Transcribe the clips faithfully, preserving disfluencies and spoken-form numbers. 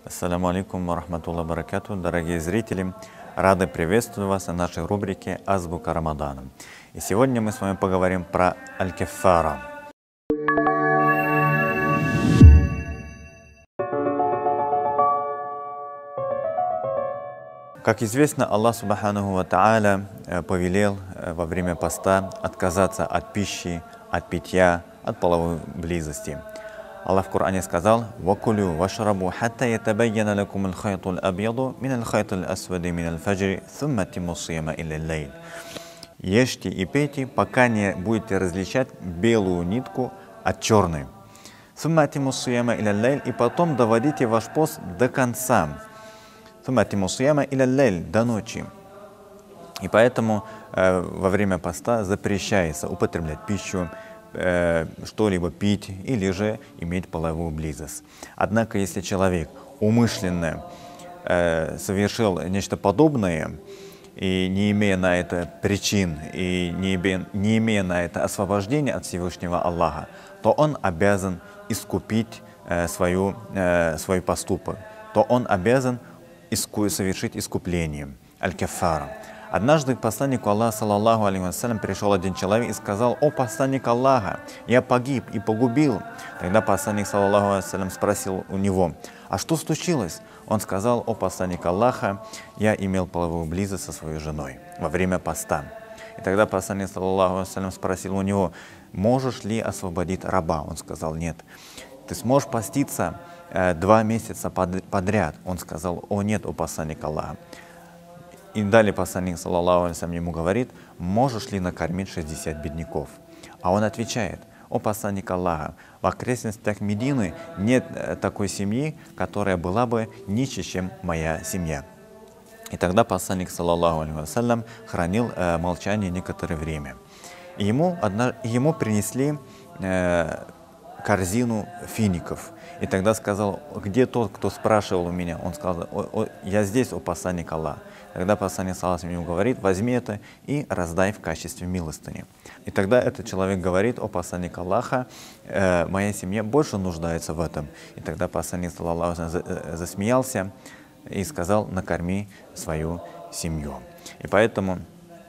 Ассаламу алейкум ва рахматуллахи ва баракату. Дорогие зрители, рады приветствовать вас на нашей рубрике «Азбука Рамадана». И сегодня мы с вами поговорим про аль-каффара. Как известно, Аллах Субханаху ва Тааля повелел во время поста отказаться от пищи, от питья, от половой близости. Аллах в Коране сказал: «Вакулю вашрабу хатта ятабайяна лакум аль-хайту аль-абьяду мин аль-хайту аль-асвади мин аль-фаджри сумма тимму сияма илля лейль». Ешьте и пейте, пока не будете различать белую нитку от черной. Сумма тимму сияма илля лейль, и потом доводите ваш пост до конца. Сумма тимму сияма илля лейль, до ночи. И поэтому э, во время поста запрещается употреблять пищу, что-либо пить или же иметь половую близость. Однако, если человек умышленно э, совершил нечто подобное, и не имея на это причин, и не имея, не имея на это освобождения от Всевышнего Аллаха, то он обязан искупить э, свою, э, свой поступок, то он обязан иску, совершить искупление, аль-каффара. Однажды к посланнику Аллаха, саллаллаху алейхи вассалям, пришел один человек и сказал: «О посланник Аллаха, я погиб и погубил». Тогда посланник, саллаллаху алейхи вассалям, спросил у него: «А что случилось?» Он сказал: «О посланник Аллаха, я имел половую близость со своей женой во время поста». И тогда посланник, саллаллаху алейхи вассалям, спросил у него: «Можешь ли освободить раба?» Он сказал: «Нет». «Ты сможешь поститься э, два месяца под, подряд?» Он сказал: «О нет, о посланник Аллаха». И далее посланник, саллаллаху алейхи вассалям, ему говорит: «Можешь ли накормить шестьдесят бедняков?» А он отвечает: «О посланник Аллаха, в окрестностях Медины нет такой семьи, которая была бы ниже, чем моя семья». И тогда посланник, саллаллаху алейхи вассалям, хранил э, молчание некоторое время. И ему, одна, ему принесли э, корзину фиников. И тогда сказал: «Где тот, кто спрашивал у меня?» Он сказал: о, о, «Я здесь, о посланник Аллаха». Тогда посланник саллаллаху ему говорит: «Возьми это и раздай в качестве милостыни». И тогда этот человек говорит: «О посланник Аллаха, э, моя семья больше нуждается в этом». И тогда посланник саллаллаху засмеялся и сказал: «Накорми свою семью». И поэтому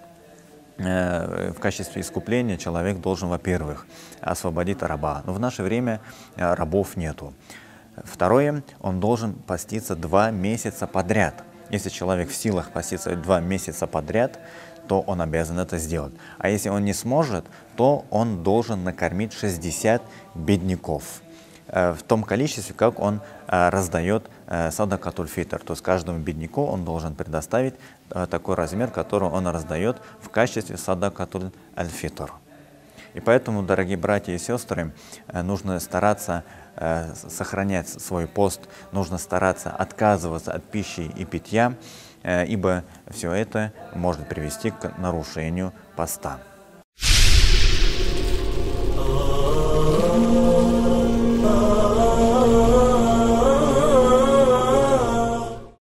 в качестве искупления человек должен, во-первых, освободить раба. Но в наше время рабов нету. Второе, он должен поститься два месяца подряд. Если человек в силах поститься два месяца подряд, то он обязан это сделать. А если он не сможет, то он должен накормить шестьдесят бедняков в том количестве, как он раздает садакатуль фитр. То есть каждому бедняку он должен предоставить такой размер, который он раздает в качестве садакатуль аль-фитр. И поэтому, дорогие братья и сестры, нужно стараться сохранять свой пост, нужно стараться отказываться от пищи и питья, ибо все это может привести к нарушению поста.